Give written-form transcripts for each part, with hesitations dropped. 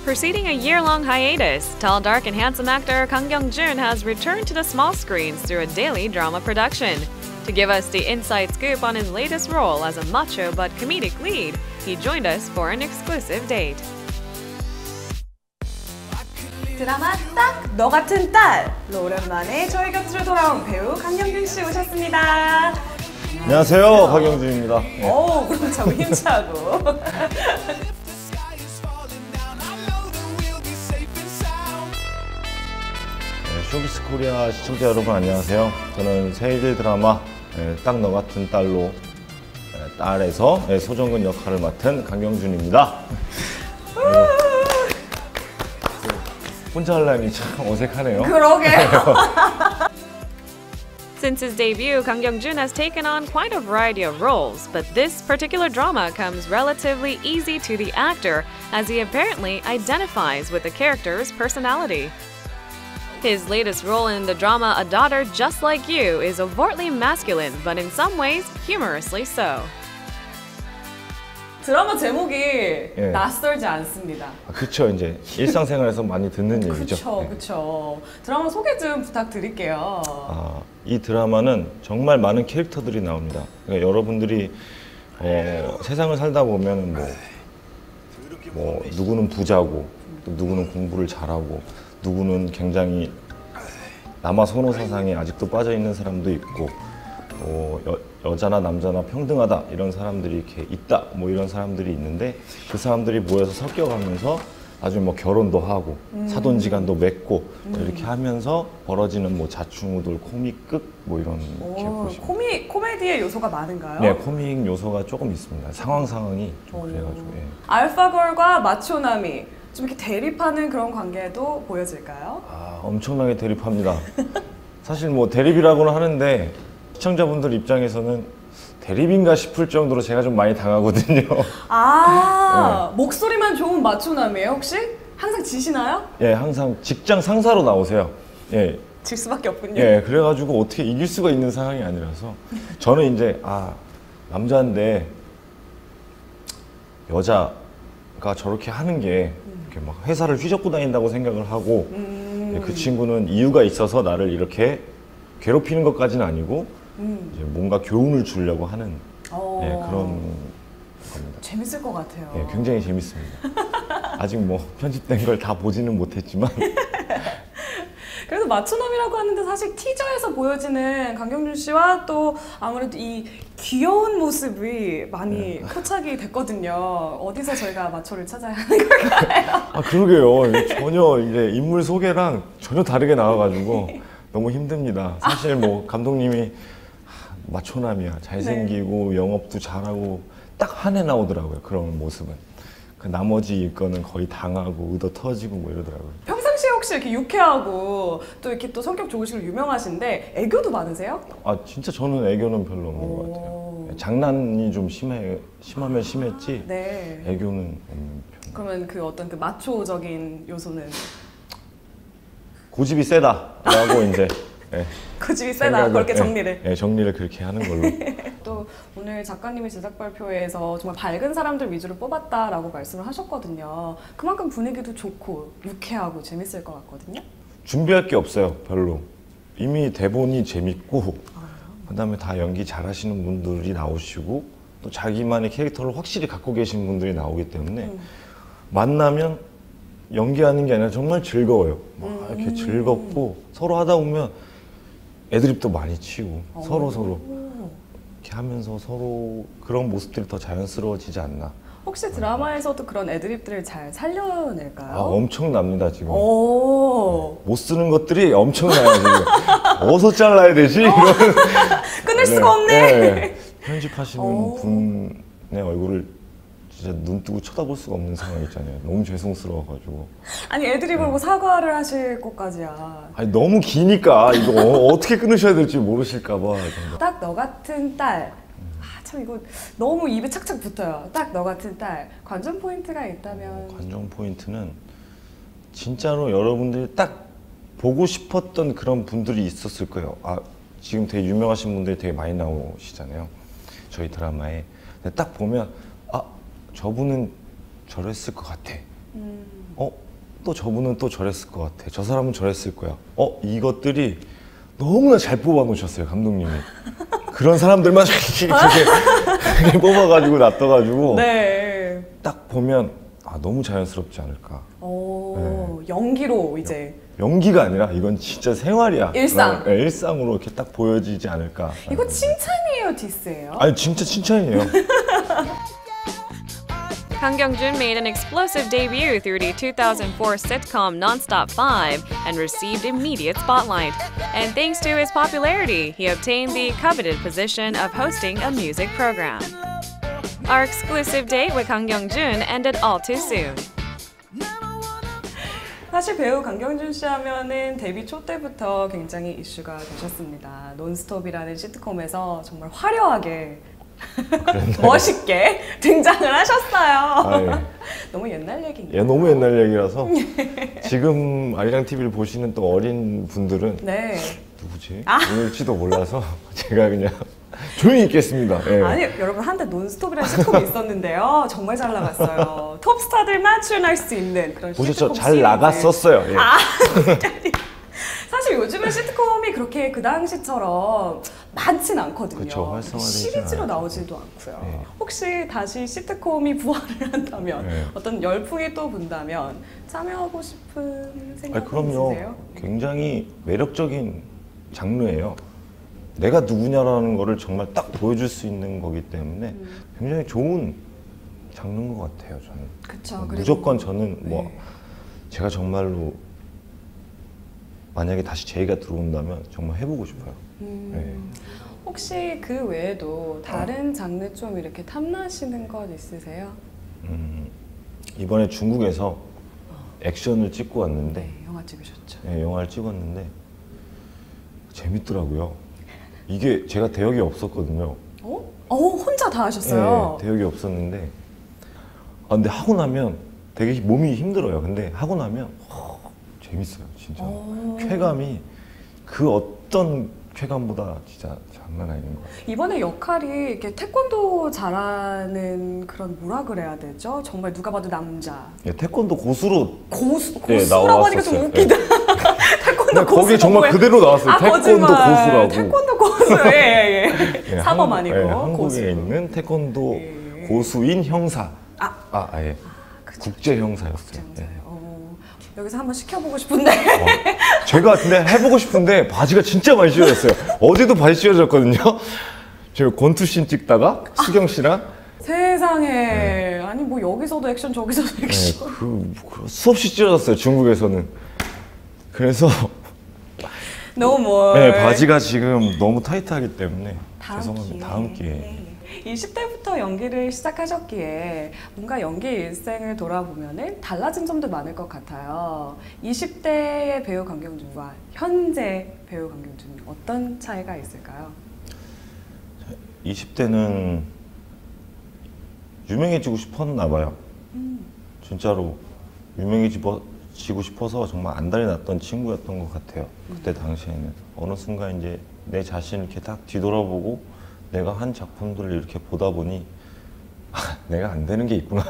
Preceding a year-long hiatus, tall, dark, and handsome actor Kang Kyung-jun has returned to the small screens through a daily drama production. To give us the inside scoop on his latest role as a macho but comedic lead, he joined us for an exclusive date. 드라마 딱 너 같은 딸로 오랜만에 저희 곁으로 돌아온 배우 강경준 씨 오셨습니다. 안녕하세요, 박영준입니다. 네. 그럼 참 힘차고. 쇼비스 코리아 시청자 여러분 안녕하세요. 저는 새일 드라마 딱 너 같은 딸로 딸에서 소정근 역할을 맡은 강경준입니다. 혼자 하려니 참 어색하네요. 그러게요. Since his debut, Kang Kyung-jun has taken on quite a variety of roles, but this particular drama comes relatively easy to the actor as he apparently identifies with the character's personality. His latest role in the drama A Daughter Just Like You is overtly masculine, but in some ways humorously so. 드라마 제목이 낯설지 않습니다. 그쵸, 이제 일상생활에서 많이 듣는 얘기죠. 그쵸. 드라마 소개 좀 부탁드릴게요. 이 드라마는 정말 많은 캐릭터들이 나옵니다. 그러니까 여러분들이 세상을 살다 보면 뭐 누구는 부자고, 또 누구는 공부를 잘하고, 누구는 굉장히 남아 선호 사상에 아직도 빠져 있는 사람도 있고, 여자나 남자나 평등하다 이런 사람들이 이렇게 있다 뭐 이런 사람들이 있는데 그 사람들이 모여서 섞여가면서 나중에 뭐 결혼도 하고 사돈지간도 맺고 이렇게 하면서 벌어지는 뭐 자충우돌 코믹극 뭐 이런 이렇게 보시면 코미디의 요소가 많은가요? 네, 코믹 요소가 조금 있습니다. 상황이 좀 그래가지고. 알파걸과 마초남이 좀 이렇게 대립하는 그런 관계도 보여질까요? 엄청나게 대립합니다. 사실 뭐 대립이라고는 하는데 시청자분들 입장에서는 대립인가 싶을 정도로 제가 좀 많이 당하거든요. 목소리만 좋은 마초남이에요 혹시? 항상 지시나요? 예, 항상 직장 상사로 나오세요. 예. 질 수밖에 없군요. 예, 그래가지고 어떻게 이길 수가 있는 상황이 아니라서 저는 이제 남자인데 여자가 저렇게 하는 게 이렇게 막 회사를 휘젓고 다닌다고 생각을 하고 그 친구는 이유가 있어서 나를 이렇게 괴롭히는 것까지는 아니고 이제 뭔가 교훈을 주려고 하는 그런 겁니다. 재밌을 것 같아요. 예, 굉장히 재밌습니다. 아직 뭐 편집된 걸 다 보지는 못했지만 그래도 마초남이라고 하는데 사실 티저에서 보여지는 강경준 씨와 또 아무래도 이 귀여운 모습이 많이 포착이 됐거든요. 어디서 저희가 마초를 찾아야 하는 걸까요? 그러게요. 전혀 이제 인물 소개랑 전혀 다르게 나와가지고 너무 힘듭니다. 사실 뭐 감독님이 마초남이야, 잘생기고 영업도 잘하고 딱 한 해 나오더라고요. 그런 모습은. 그 나머지 거는 거의 당하고 의도 터지고 뭐 이러더라고요. 평상시에 혹시 이렇게 유쾌하고 또 이렇게 또 성격 좋으시고 유명하신데 애교도 많으세요? 진짜 저는 애교는 별로 없는 것 같아요. 장난이 좀 심하면 심했지 애교는 없는 편. 그러면 그 어떤 그 마초적인 요소는? 고집이 세다라고 이제 고집이 세다 그렇게 정리를. 정리를 그렇게 하는 걸로. 또 오늘 작가님이 제작 발표회에서 정말 밝은 사람들 위주로 뽑았다라고 말씀을 하셨거든요. 그만큼 분위기도 좋고 유쾌하고 재밌을 것 같거든요. 준비할 게 없어요, 별로. 이미 대본이 재밌고 그다음에 다 연기 잘하시는 분들이 나오시고 또 자기만의 캐릭터를 확실히 갖고 계신 분들이 나오기 때문에 만나면 연기하는 게 아니라 정말 즐거워요. 막 이렇게 즐겁고 서로 하다 보면 애드립도 많이 치고 서로 이렇게 하면서 서로 그런 모습들이 더 자연스러워지지 않나. 혹시 드라마에서도 그런 애드립들을 잘 살려낼까요? 엄청납니다 지금. 못 쓰는 것들이 엄청나요 지금. 어디서 잘라야 되지? 이런. 끊을 수가 없네. 편집하시는 분의 얼굴을 진짜 눈 뜨고 쳐다볼 수가 없는 상황 있잖아요. 너무 죄송스러워가지고. 아니 애드립을 보고 사과를 하실 것까지야. 너무 기니까 이거 어떻게 끊으셔야 될지 모르실까봐. 딱 너 같은 딸. 참 이거 너무 입에 착착 붙어요. 딱 너 같은 딸. 관전 포인트가 있다면? 관전 포인트는 진짜로 여러분들이 딱 보고 싶었던 그런 분들이 있었을 거예요. 지금 되게 유명하신 분들이 되게 많이 나오시잖아요. 저희 드라마에. 근데 딱 보면 저분은 저랬을 것 같아. 또 저분은 또 저랬을 것 같아. 저 사람은 저랬을 거야. 이것들이 너무나 잘 뽑아 놓으셨어요, 감독님이. 그런 사람들만 이렇게 뽑아가지고 놔둬가지고 네. 딱 보면 너무 자연스럽지 않을까. 연기로 이제 연기가 아니라 이건 진짜 생활이야. 일상. 일상으로 이렇게 딱 보여지지 않을까. 이거 칭찬이에요, 디스예요? 아니 진짜 칭찬이에요. Kang Kyung-jun made an explosive debut through the 2004 sitcom Nonstop 5 and received immediate spotlight. And thanks to his popularity, he obtained the coveted position of hosting a music program. Our exclusive date with Kang Kyung-jun ended all too soon. 사실 배우 강경준 씨 하면은 데뷔 초 때부터 굉장히 이슈가 되셨습니다. 논스톱이라는 시트콤에서 정말 화려하게 멋있게 등장을 하셨어요. 너무 옛날 얘기인가요? 너무 옛날 얘기라서 지금 아리랑 TV를 보시는 또 어린 분들은 누구지? 누굴지도 몰라서 제가 그냥 조용히 있겠습니다. 아니 여러분 한때 논스톱이라는 시트콤이 있었는데요. 정말 잘 나갔어요. 톱스타들만 출연할 수 있는 그런 보셨죠? 시트콤 잘 시리즈. 나갔었어요. 사실 요즘은 시트콤이 그렇게 그 당시처럼 많진 않거든요. 그쵸, 활성화되지 시리즈로 않아요. 나오지도 않고요. 혹시 다시 시트콤이 부활을 한다면 어떤 열풍이 또 분다면 참여하고 싶은 생각 그럼요. 있으세요? 굉장히 매력적인 장르예요. 내가 누구냐라는 거를 정말 딱 보여줄 수 있는 거기 때문에 굉장히 좋은 장르인 것 같아요. 저는. 그쵸. 무조건 저는 제가 정말로 만약에 다시 제의가 들어온다면 정말 해보고 싶어요. 혹시 그 외에도 다른 장르 좀 이렇게 탐나시는 것 있으세요? 이번에 중국에서 액션을 찍고 왔는데 영화 찍으셨죠. 영화를 찍었는데 재밌더라고요. 이게 제가 대역이 없었거든요. 혼자 다 하셨어요? 대역이 없었는데 근데 하고 나면 되게 몸이 힘들어요. 근데 하고 나면 재밌어요, 진짜. 쾌감이 그 어떤 쾌감보다 진짜 장난 아닌 것 같아요. 이번에 역할이 이렇게 태권도 잘하는 그런 뭐라 그래야 되죠? 정말 누가 봐도 남자. 태권도 고수로 고수라고 하니까 좀 웃기다. 태권도 고수. 거기 정말 그대로 나왔어요. 태권도 고수라고. 태권도 고수. 사범 아니고. 한국에 고수. 있는 태권도 고수인 형사. 국제 형사였어요. 여기서 한번 시켜보고 싶은데. 제가 근데 해보고 싶은데 바지가 진짜 많이 찢어졌어요. 어제도 바지 찢어졌거든요. 제가 권투씬 찍다가 수경 씨랑 세상에. 아니 뭐 여기서도 액션 저기서도 액션. 수없이 찢어졌어요, 중국에서는. 그래서 너무 바지가 지금 너무 타이트하기 때문에 죄송합니다. 다음 기회에. 20대부터 연기를 시작하셨기에 뭔가 연기 일생을 돌아보면 달라진 점도 많을 것 같아요. 20대의 배우 강경준과 현재 배우 강경준 어떤 차이가 있을까요? 20대는 유명해지고 싶었나 봐요. 진짜로 유명해지고 싶어서 정말 안달이 났던 친구였던 것 같아요. 그때 당시에는 어느 순간 이제 내 자신을 이렇게 딱 뒤돌아보고 내가 한 작품들을 이렇게 보다 보니 내가 안 되는 게 있구나.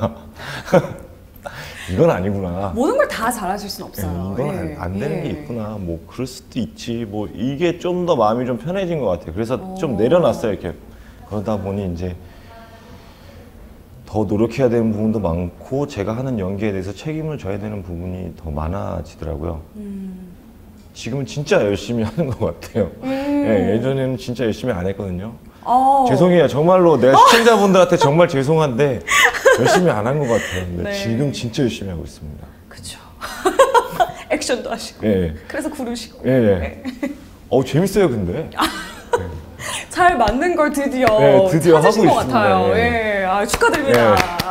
이건 아니구나. 모든 걸 다 잘하실 수는 없어요. 이건 안 되는 게 있구나. 뭐 그럴 수도 있지. 뭐 이게 좀 더 마음이 좀 편해진 것 같아요. 그래서 좀 내려놨어요. 이렇게 그러다 보니 이제 더 노력해야 되는 부분도 많고 제가 하는 연기에 대해서 책임을 져야 되는 부분이 더 많아지더라고요. 지금은 진짜 열심히 하는 것 같아요. 예전에는 진짜 열심히 안 했거든요. 죄송해요. 정말로 내가 시청자분들한테 정말 죄송한데 열심히 안 한 것 같아요. 근데 지금 진짜 열심히 하고 있습니다. 그렇죠. 액션도 하시고 그래서 구르시고 재밌어요 근데. 잘 맞는 걸 드디어 드디어 찾으신 하고 것 있습니다. 같아요. 축하드립니다.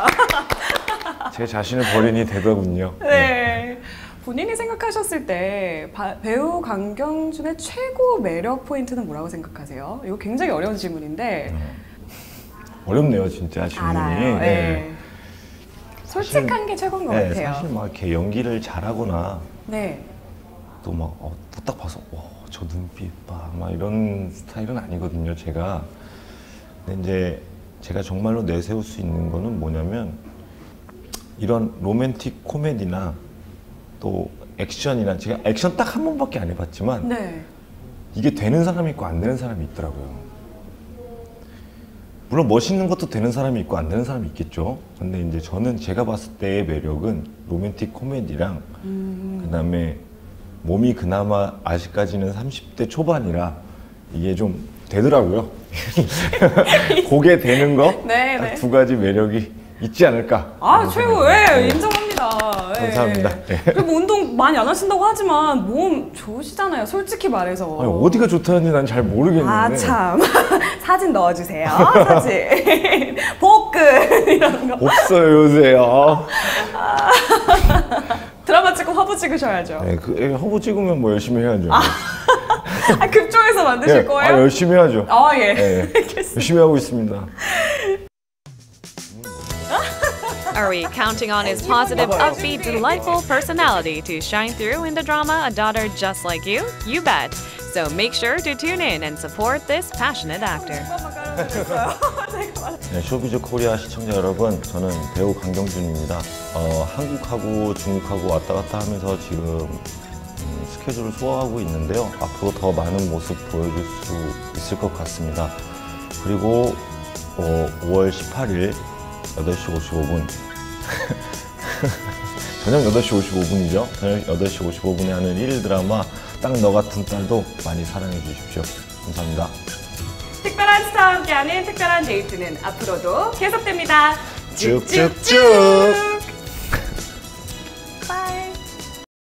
제 자신을 버리니 되더군요. 본인이 생각하셨을 때 배우 강경준의 최고 매력 포인트는 뭐라고 생각하세요? 이거 굉장히 어려운 질문인데. 어렵네요, 진짜 질문이. 알아요. 솔직한 게 최고인 것 같아요. 사실 막 이렇게 연기를 잘하거나 또 막 딱 봐서 저 눈빛 봐, 막 이런 스타일은 아니거든요, 제가. 근데 이제 제가 정말로 내세울 수 있는 거는 뭐냐면 이런 로맨틱 코미디나 또 액션이나 제가 액션 딱 한 번밖에 안 해봤지만 네. 이게 되는 사람이 있고 안 되는 사람이 있더라고요. 물론 멋있는 것도 되는 사람이 있고 안 되는 사람이 있겠죠. 근데 이제 저는 제가 봤을 때의 매력은 로맨틱 코미디랑 그다음에 몸이 그나마 아직까지는 30대 초반이라 이게 좀 되더라고요. 그게 되는 거 네, 딱 네. 두 가지 매력이 있지 않을까. 아, 최고. 예, 네. 인정합니다. 예. 감사합니다. 예. 그리고 운동 많이 안 하신다고 하지만 몸 좋으시잖아요. 솔직히 말해서. 아니, 어디가 좋다는지 난 잘 모르겠는데. 아, 참. 사진 넣어주세요. 사진. 복근 이런 거. 없어요 요새. 드라마 찍고 화보 찍으셔야죠. 네, 허브 찍으면 뭐 열심히 해야죠. 아, 급조해서 만드실 네, 거예요? 열심히 해야죠. 아, 예. 네, 알겠습니다. 열심히 하고 있습니다. Are we counting on his positive, upbeat, delightful personality to shine through in the drama A Daughter Just Like You? You bet! So make sure to tune in and support this passionate actor. 네, 쇼비즈 코리아 시청자 여러분, 저는 배우 강경준입니다. 한국하고 중국하고 왔다 갔다 하면서 지금 스케줄을 소화하고 있는데요. 앞으로 더 많은 모습 보여줄 수 있을 것 같습니다. 그리고 5월 18일 8시 55분 저녁 8시 55분이죠. 저녁 8시 55분에 하는 1일 드라마 딱 너 같은 딸도 많이 사랑해 주십시오. 감사합니다. 특별한 스타와 함께하는 특별한 데이트는 앞으로도 계속됩니다. 쭉쭉쭉.